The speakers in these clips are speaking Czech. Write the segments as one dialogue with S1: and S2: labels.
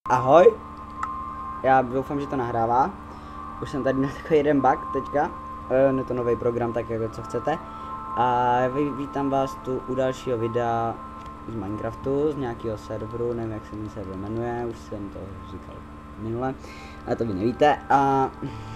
S1: Ahoj, já doufám, že to nahrává. Už jsem tady na takový jeden bug teďka, je to nový program, tak jako co chcete. A vítám vás tu u dalšího videa z Minecraftu, z nějakého serveru, nevím jak se ten server jmenuje, už jsem to říkal minule, ale to vy nevíte. A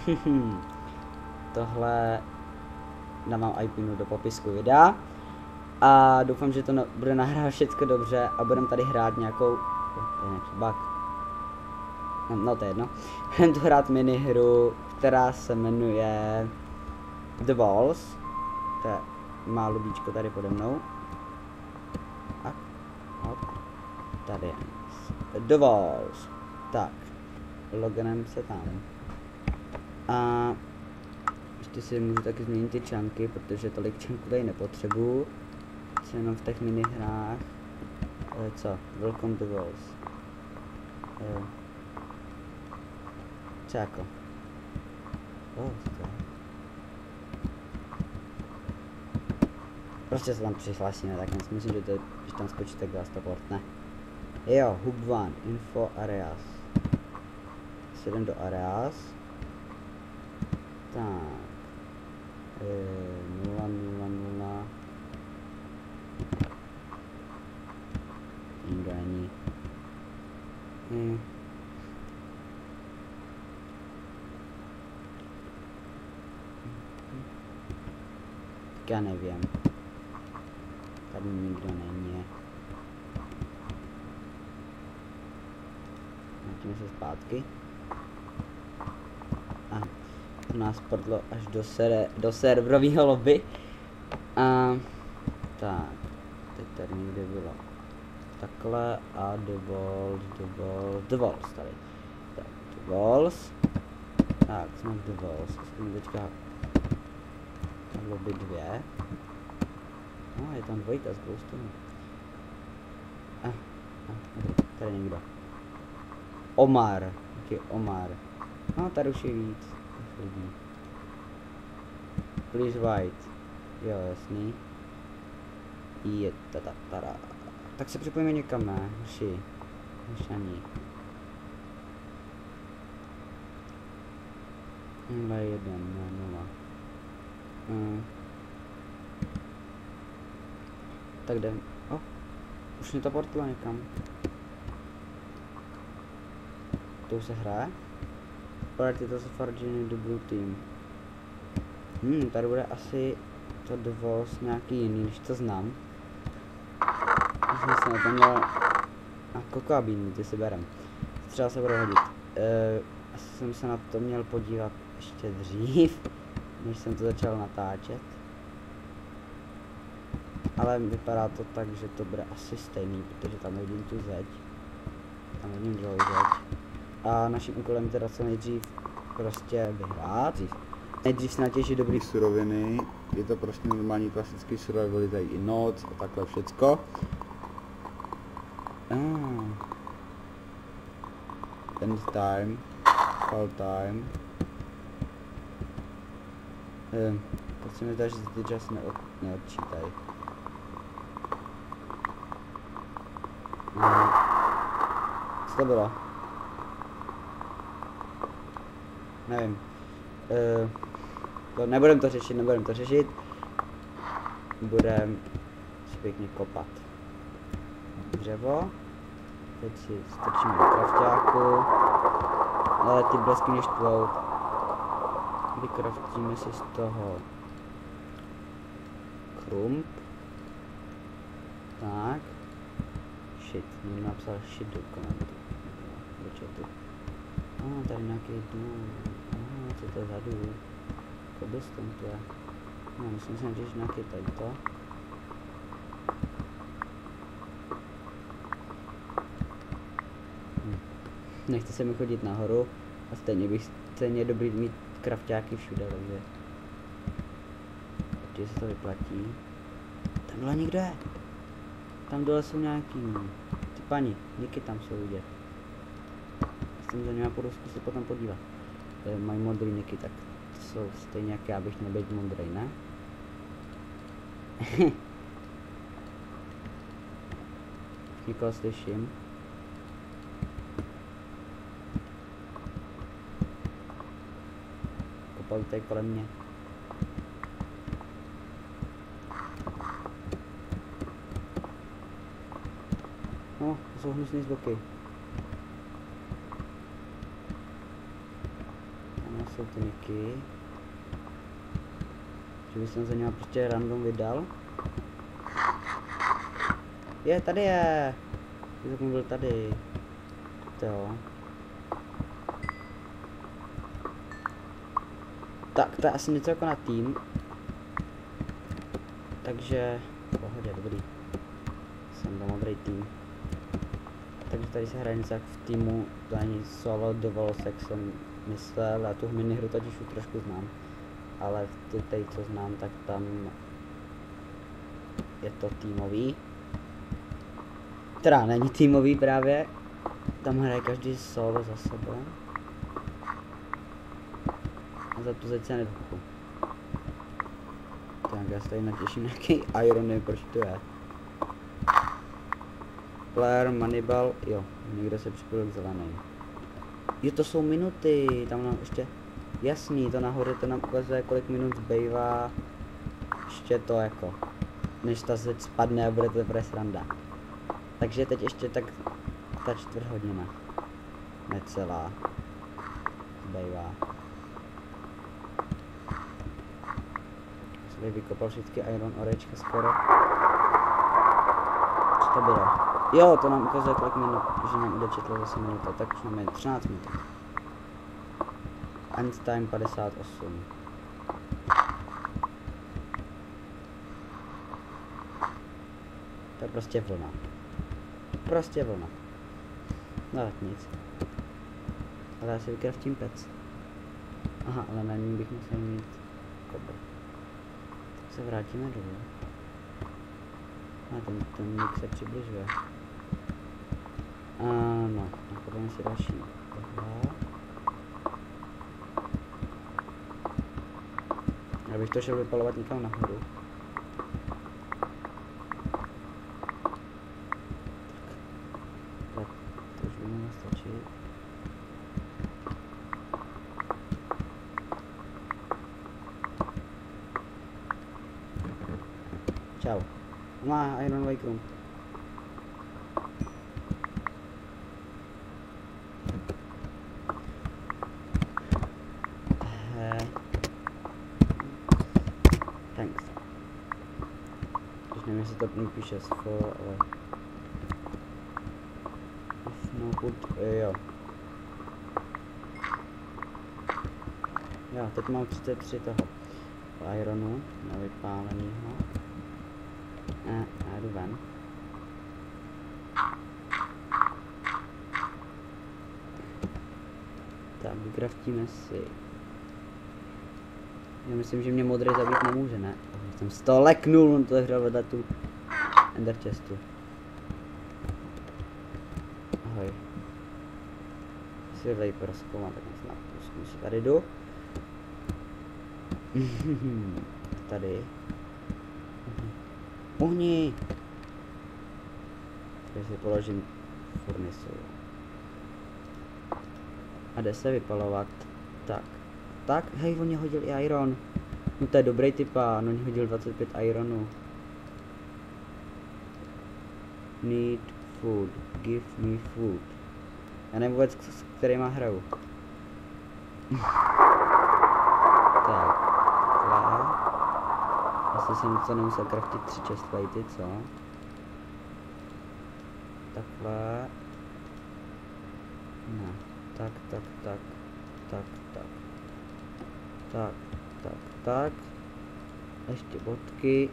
S1: tohle dávám IPinu do popisku videa. A doufám, že to bude nahrávat všechno dobře a budeme tady hrát nějakou, to je nějaký bug. No to je jedno. Budeme tu hrát minihru, která se jmenuje The Walls. To je má lubíčko tady pode mnou. A hop. Tady je The Walls. Tak. Loganem se tam. A ještě si můžu taky změnit ty čanky, protože tolik čanků tady nepotřebuju. Co jenom v těch minihrách. Co? Welcome to Walls. Co jako? Prostě se tam přihlásíme, tak myslím, že když tam skočí, tak vás to portne. Jo, hub 1, info areas. 7 do areas. Tak. 0, 0, 0. Nikdo není. Tak já nevím. Tady nikdo není. Vrátíme se zpátky. A to nás prdlo až do serverového lobby. A tak, teď tady někde bylo takhle a The Walls tady. Tak, The Walls. Tak, jsme v The Walls. Jsme teďka lobby 2. No, je tam dvojka s glowstone. Tady někdo. Omar. Jaký Omar. No, tady už je víc lidí. Please white. Jo, jasný. Je tatatara. Tak se připojíme někam, ne? Už ani. 0,1, ne, 0. Tak jdem. Už mě to portlo někam. To už se hraje? Party to se Farginy do Blue Team. Tady bude asi to The Walls nějaký jiný, než to znám. Myslím si, to měl... A kokabíny, ty si berem. Třeba se bude hodit. Asi jsem se na to měl podívat ještě dřív, než jsem to začal natáčet. Ale vypadá to tak, že to bude asi stejný, protože tam nevidím tu zeď. Tam vidím druhou zeď. A naším úkolem teda co nejdřív prostě vyhrát. Nejdřív si natěžit dobrý suroviny. Je to prostě normální klasický survival, tady i noc a takhle všecko. End time. Fall time. Teď se mi zdá, že ty časy neodčítají. Co to bylo? Nevím. Nebudem to řešit. Budem si pěkně kopat dřevo. Teď si strčíme do krafťáku. Ale ty blesky mě štvou. Vykraftíme si z toho krump. Tak. Shit, někdo napsal shit do komentu. Do chatu. Tady nějaký důl. Co to je za důl? Cobblestone to je. No, myslím si, že nějaký tadyto. Nechce se mi chodit nahoru a stejně dobrý mít krafťáky všude, takže určitě se to vyplatí. Tam dole někdo je. Tam dole jsou nějaký ty pani, niky tam jsou vidět. Jsem za něma půjdu zkusit potom podívat. Mají modrý niky, tak to jsou stejně jak já bych měl být modrý, ne? Někoho slyším. zapalí tady kolem mě. No, to jsou hnusný zvuky. Ano, jsou ty niky. Že bych jsem za něma prostě random vydal. Je, tady je! Když byl tady. To jo. Tak, to je asi něco jako na tým. Takže, pohodě, dobrý. Jsem to modrý tým. Takže tady se hraje něco jak v týmu, to ani solo dovolos, jak jsem myslel, já tu minihru totiž už trošku znám. Ale tady, co znám, tak tam je to týmový. Teda není týmový právě, tam hraje každý solo za sebe. A za tu zeď se nedokupu. Tak já se tady natěším nějaký Iron, nevím proč to je. Player, Moneyball, jo, někdo se připojil k zelený. Jo, to jsou minuty, tam nám ještě, jasný, to nahoře to nám ukazuje, kolik minut zbývá. Ještě to jako, než ta zeď spadne a bude to teprve sranda. Takže teď ještě tak ta čtvrthodina, necelá, zbývá. Jsem vykopal všechny Iron orečka skoro. Co to bylo? Jo, to nám ukazuje kolik minut, že nám odečetlo zase minuta, tak už máme 13 minut. End time 58. To je prostě vlna. Prostě vlna. No tak nic. Ale já si vykraftím pec. Aha, ale na ní bych musel mít kobr. Tak se vrátíme dolů. A ten mix se přibližuje. Ano, napademe si další. Tohle. Já bych to šel vypalovat někam nahoru. Tak, to už by mělo stačit. Čau. Má Iron Lake Room. Thanks. Když nevím, jestli to píše s for, ale... No good, jo. Jo, teď mám 33 toho Ironu, nevypálenýho. A jdu ven. Tak, vykraftíme si. Já myslím, že mě modrý zabít nemůže, ne? Jsem z toho leknul, on to hřel vedle tu Ender chestu. Ahoj. Si vejper zkoumat, tak snad si tady jdu. Tady. Uhni! Tady si položím furnisu. A jde se vypalovat. Tak. Tak, hej, on mě hodil i iron. No to je dobrý typa, no mě hodil 25 ironu. Need food, give me food. Já nevím vůbec, s kterýma hraju. Tak, asi jsem co nemusel craftit 3 chestplaty, co? Takhle. No, tak. Tak. Ještě bodky.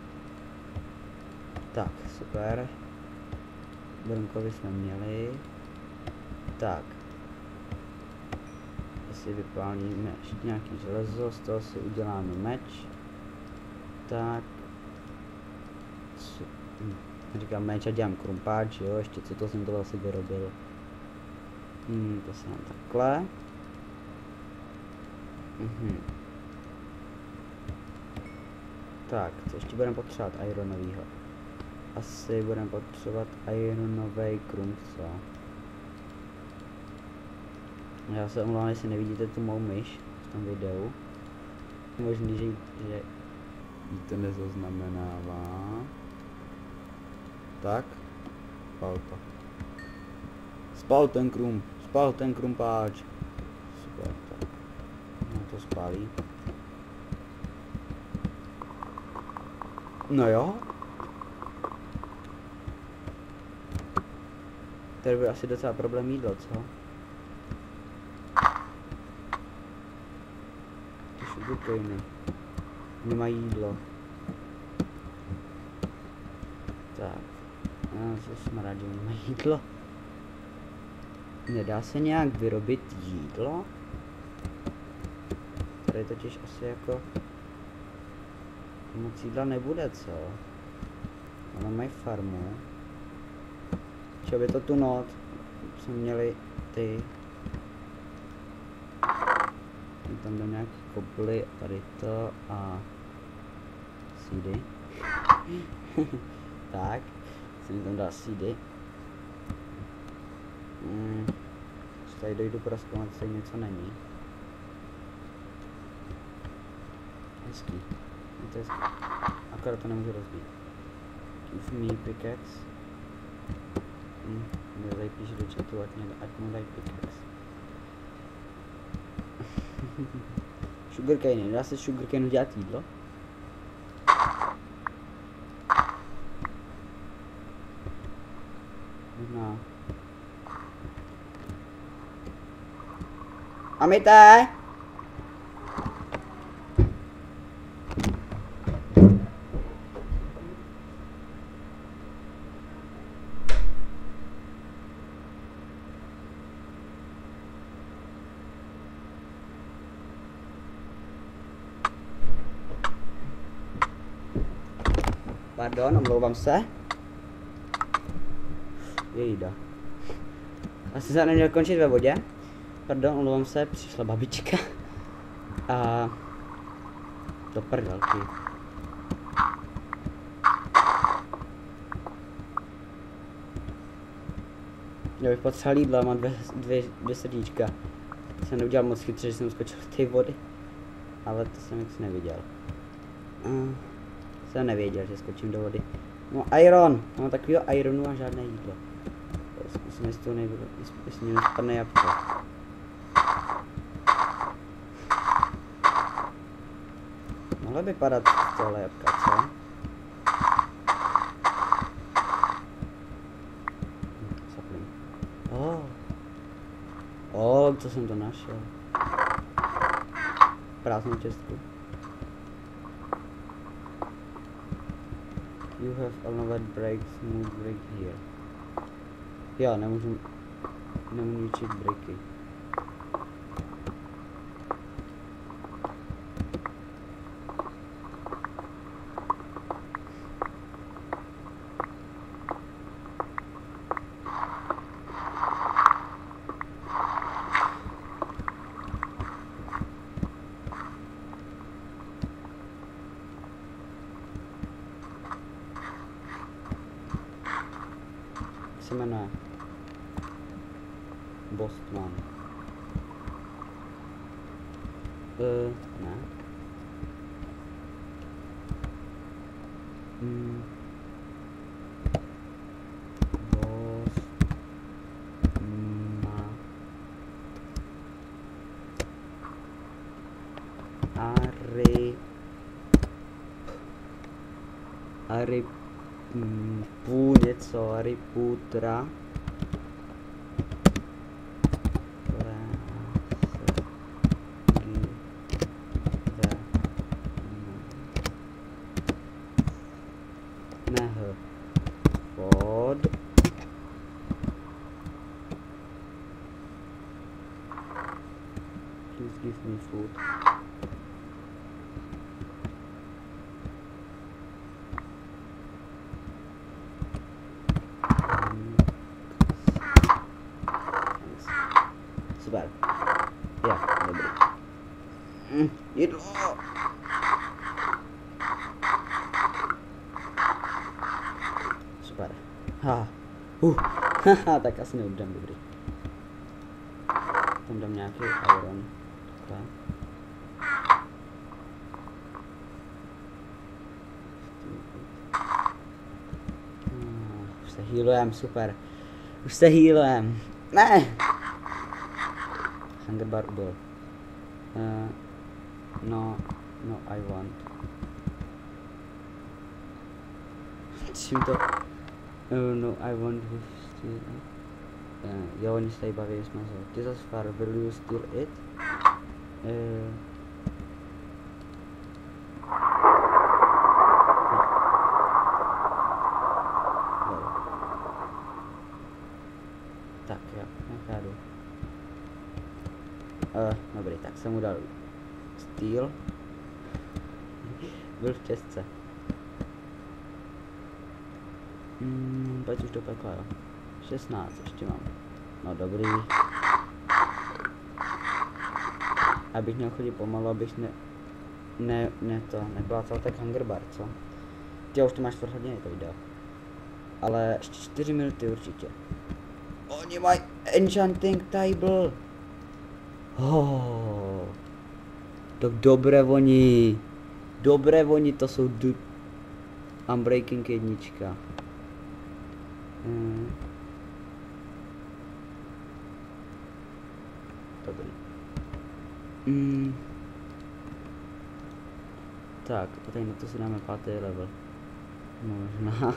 S1: Tak, super. Brunkovi jsme měli. Tak. Jestli vypálíme ještě nějaký železo, z toho si uděláme meč. Tak. Říkám meč a dělám krumpáč, jo, ještě co to jsem to vlastně vyrobil. To se nám takhle. Tak, co ještě budeme potřebovat ironovýho? Asi budeme potřebovat ironový krump, co? Já se omlouvám, jestli nevidíte tu mou myš v tom videu. možný, že jí to nezaznamenává. Tak. Spal to. Spal ten krumpáč. Super, tak. No to spálí. No jo. Tady bude asi docela problém jídlo, co? Ty sugarcane. Nemají jídlo. Tak. Jsem rád, že nemají jídlo. Nedá se nějak vyrobit jídlo? Tady totiž asi jako moc jídla nebude, co? Ale mají farmu. Čo by to tu noc jsme měli ty. Tam do nějaký koply, tady to a seedy. Tak, jsem tam dal seedy. Tady dojdu prozkoumat, jestli něco není. Hezký. Je to hezký. Akorát to nemůžu rozbít. Give me pickaxe. Tady píše do chatu, ať mu dají pickaxe. Sugarcane, dá se sugarcane dělat jídlo? Možná. Amité! Pardon, omlouvám se. Jejda. Asi se neměl končit ve vodě. Pardon, omlouvám se, přišla babička. A to prdelky. Já bych potřeboval jídlo, mám dvě srdíčka. Jsem neudělal moc chytře, že jsem skočil z té vody. Ale to jsem nic neviděl. Jsem nevěděl, že skočím do vody. No iron, mám takovýho ironu a žádné jídlo. Zkusím, jestli to nebudu, jestli mě nespadne jabko. Mohlo by padat tohle jabka, co? Sapling. Co jsem to našel? Prázdnou čestku. You have another break, smooth break here. Já nemůžu ničit breaky. Se jmenuje Bostman. Ne. Ariputra. Please give me food. Super. Ja, dobrý. Jídlo. Super. Haha, tak asi neudám, dobrý. Tam dám nějaký iron. Takhle. Healujem, super. Už se healujem. Ne! Hunger bar ubyl. No, I want. Čím to? No, I want with jo, oni se tady baví smazat. Ty zase far, will you steal it? Tak jo, já jdu. Dobrý, tak jsem mu dal steal. Byl v čestce. Pojď už do pekla, jo. 16 ještě mám. No dobrý. Abych měl chodit pomalu, abych neplácal tak hunger bar, co? Ty už to máš 4 hodiny to video. Ale ještě 4 minuty určitě. Oni mají enchanting table. Oh. Tak dobré oni. Dobré oni, to jsou Unbreaking 1. Dobrý. Tak, tady na to si dáme 5. level. Možná.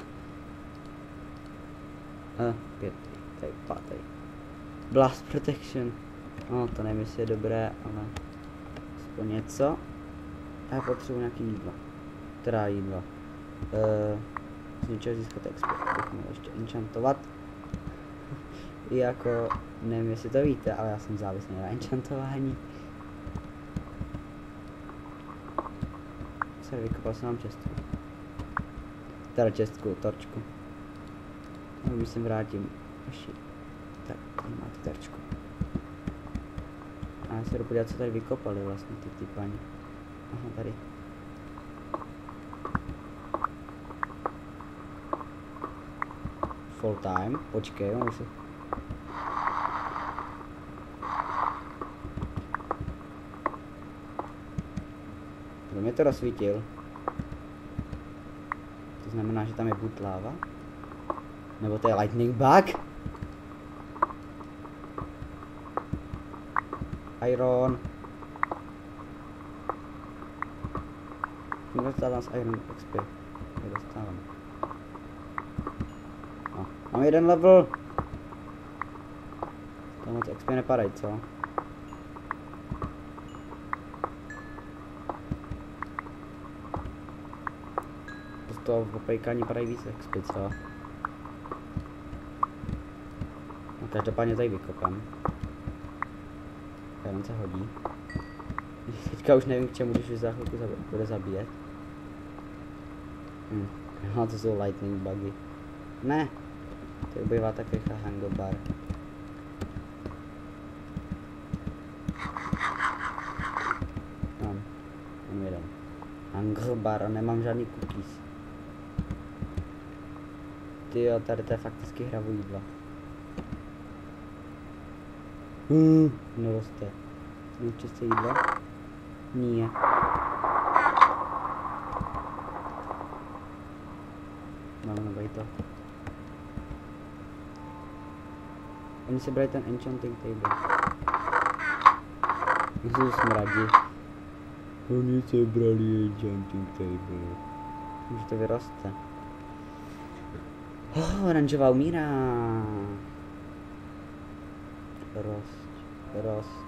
S1: 5. Tady 5. Blast protection. No, to nevím, jestli je dobré, ale aspoň něco. A potřebuji nějaký jídlo. Teda jídlo. Z něčeho získat XP. Bych měl ještě enchantovat. Jako, nevím, jestli to víte, ale já jsem závislý na enchantování. Vykopal jsem vám čestku. Teda čestku, torčku. No, když sem vrátím. Ještě. Tak, tady máte torčku. A já se jdu podívat, co tady vykopali vlastně ty paní. Aha, tady. Full time, počkej, on už se... Kdo mě to rozsvítil? To znamená, že tam je buď láva? Nebo to je lightning bug? Iron. Dostávám z Iron XP. Nedostávám. No, mám 1 level. To moc XP nepadají, co? Z toho v opejkání padají víc XP, co? No, každopádně tady vykopám. Jenom se hodí. Teďka už nevím k čemu, když už za chvilku bude zabíjet. No, to jsou lightning bugy. Ne, to bývá tak rychle hunger bar. Mám 1. Hunger bar a nemám žádný cookies. Tyjo, tady to je fakticky hravu jídla. Neroste. Čisté jídlo? Nie. Máme nový to. Oni se brali ten enchanting table. Jsou smradí. Oni se brali enchanting table. Už to vyroste. Oranžová umírá. Rost.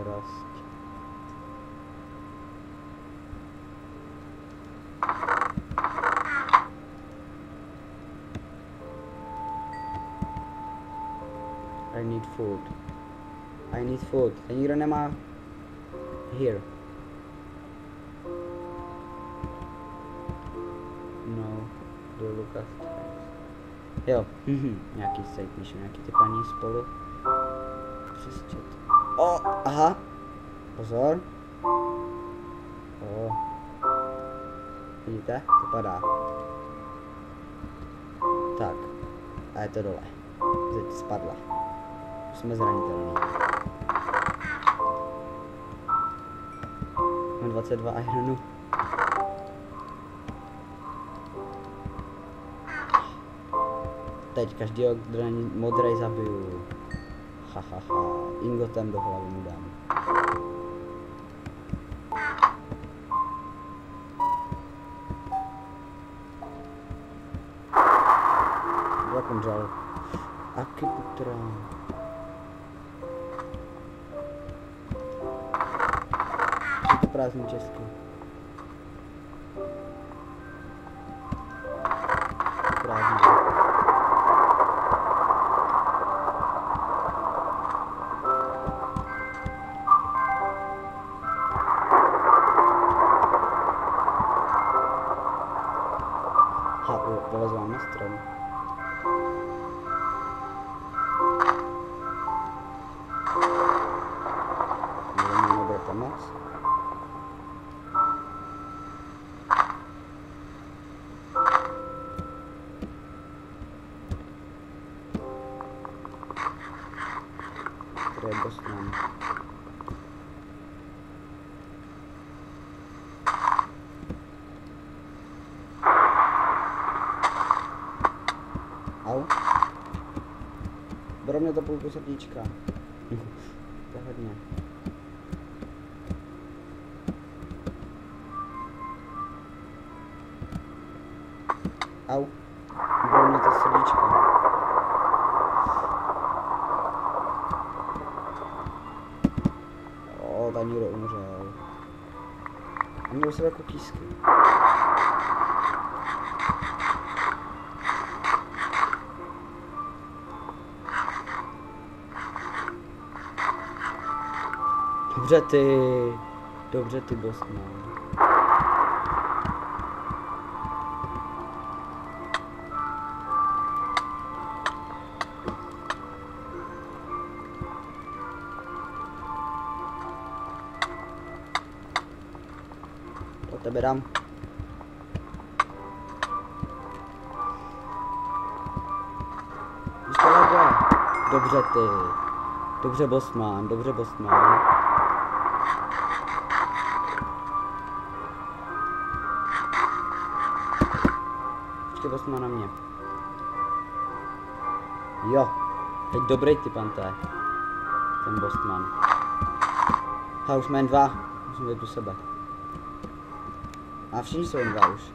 S1: I need food. Ten nikdo nemá. Here. No. Do look after. Jo. Nějaký side mission, nějaký ty paní spolu. Přes chat. Aha. Pozor. Vidíte? To padá. Tak. A je to dole. Teď spadla. Už jsme zranitelní. Mám 22 ironu. teď každýho, kdo není modrej, zabiju. Ingotem do hlavy mu dám. Jak umřel? Akiputra. Je to prázdný česky. Prázdný. Vylez vám na strom. Mě nebude pomoct. Tady je Boston. Au. Bro, mě to půlku srdíčka. To je hodně. Au. Bro, mě to srdíčka. O, tam někdo umřel. A měl se jako kísky. Dobře ty Boston. To tebe dám. Dobře ty. Dobře Bosman, dobře Bosman. Počkej Bosman na mě. Jo. Teď dobrý ty panté. Ten Bosman. Ha, už jsme jen dva. Musím být u sebe. A všichni jsou jen dva už.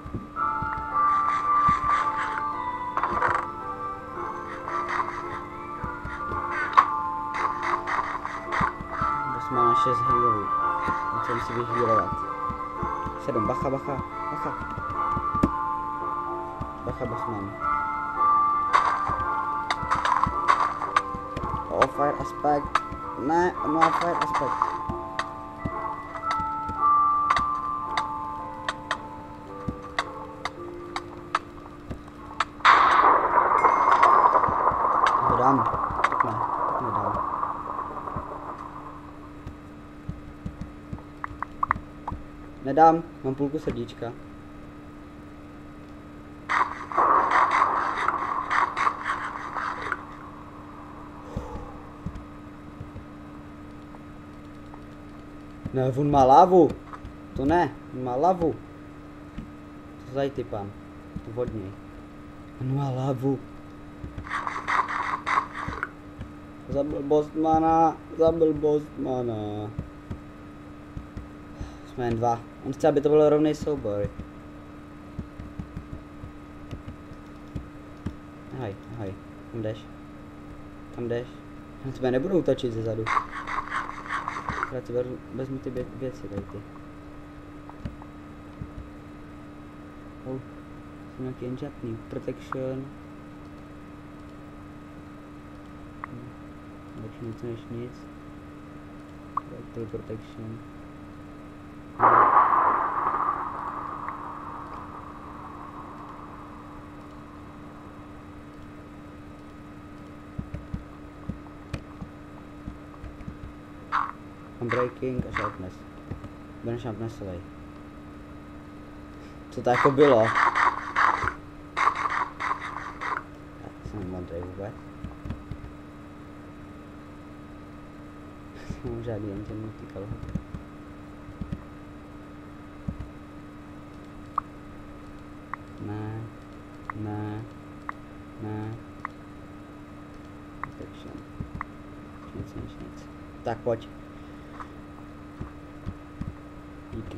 S1: Má 6 healů. Musím si vyhýlovat. 7, bacha. Bacha, Bosman. Oh, fire aspect. Ne, on má fire aspect. To dám. Ne, to nedám. Nedám, mám půlku srdíčka. Ne, on má lávu. To ne, on má lávu. To zajty pan. To vodněj. On má lávu. Zabil Bosmana. Jsme jen dva. On chce, aby to byl rovný souboj. Ahoj. Tam jdeš. Na tebe nebudu útočit ze zadu. Já ti vezmu ty věci tady ty. Oh, jsem nějaký enchantný. Protection. Lepší něco než nic. Electro protection. Breaking a sharpness. Bude sharpnessovej. Co to jako bylo? Tak jsem modrý vůbec. Mám žádný enchantnutý kalhoty. Ne. Tak pojď. Díky.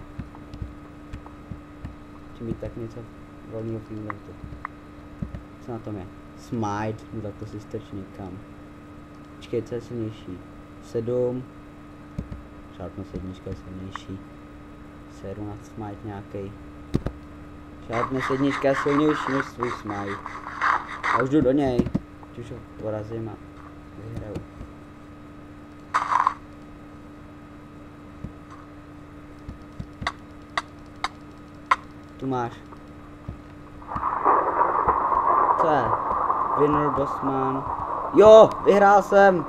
S1: Chci mít tak něco volného v inventu. Co na tom je? Smite, no tak to si strč někam. Počkej, co je silnější? 7. Sharpness 1 je silnější. Seru na smite nějaký. Sharpness 1 je silnější než svůj smite. A už jdu do něj. Už ho porazím a vyhraju. Tu máš. Co je? Winner, Bossman. Jo, vyhrál jsem.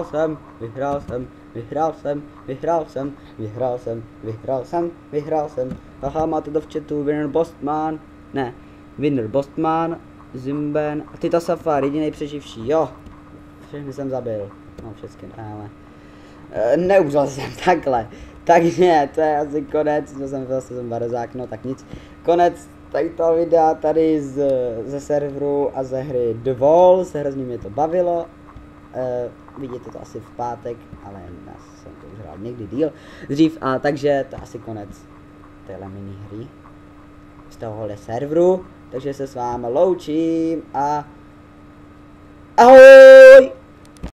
S1: Haha, máte to v chatu. Winner, Bossman. Ne. Winner, Bossman. Zimben. A Tita Safari, jedinej přeživší. Jo. Všechny jsem zabil. No, všechny, ale. Neumřel jsem takhle. Takže to je asi konec, to jsem zase barazák, no tak nic. Konec toho videa tady ze serveru a ze hry The Walls, hrozně mě to bavilo. Vidíte to asi v pátek, ale já jsem to už hrál někdy díl dřív, a takže to je asi konec téhle minihry z tohohle serveru, takže se s vámi loučím a ahoj!